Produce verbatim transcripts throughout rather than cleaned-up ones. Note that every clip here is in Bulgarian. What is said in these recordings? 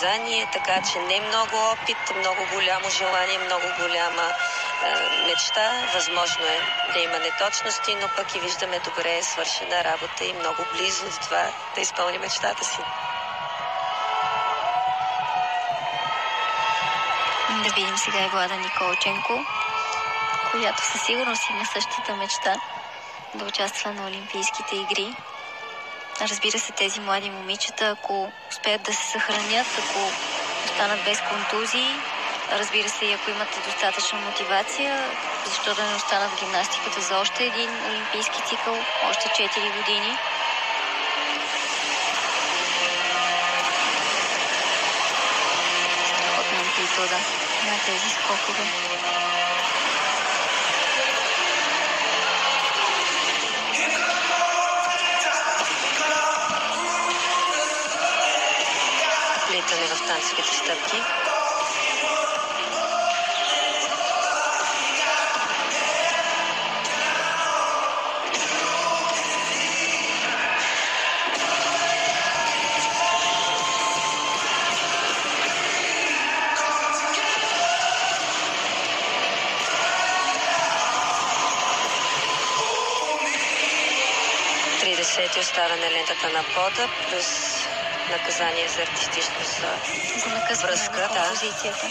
състезание, така че не много опит, много голямо желание, много голяма е, мечта. Възможно е да има неточности, но пък и виждаме добре свършена работа и много близо до това да изпълни мечтата си. Да видим сега и Влада Николченко, която със сигурност има същата мечта да участва на Олимпийските игри. Разбира се, тези млади момичета, ако успеят да се съхранят, ако останат без контузии, разбира се, и ако имат достатъчна мотивация, защо да не останат в гимнастиката за още един олимпийски цикъл, още четири години. Страхотна амплитуда на тези скокове. Плитане в танцовите стъпки. тридесет остава на лентата на пода, плюс наказание за артистичност за, за наказване връзка, на да. композицията.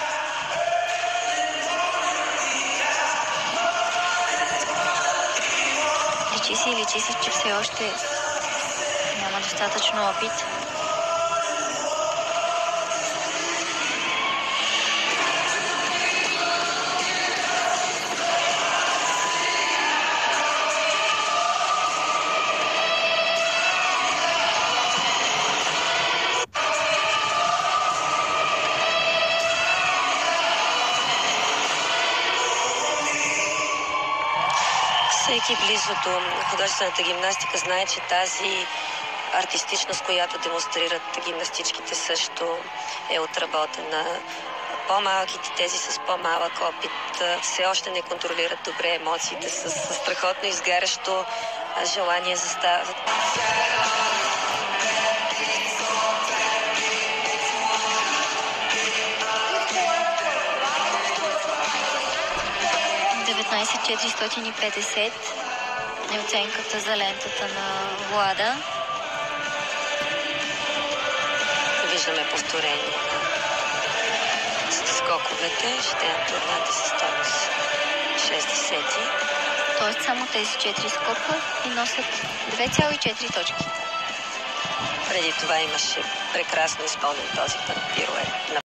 Личи си, личи си, че все още няма достатъчно опит. Всеки близо до художествената гимнастика знае, че тази артистичност, която демонстрират гимнастичките, също е отработена. По-малките, тези с по-малък опит, все още не контролират добре емоциите, с, с страхотно изгарящо желание застават. деветнайсет четиристотин и петдесет е оценката за лентата на Влада. Виждаме повторение на скоковете. Житейната турната с стойност шест десети. Тоест само тези четири скока и носят две цяло и четири точки. Преди това имаше прекрасно изпълнен този път пирует на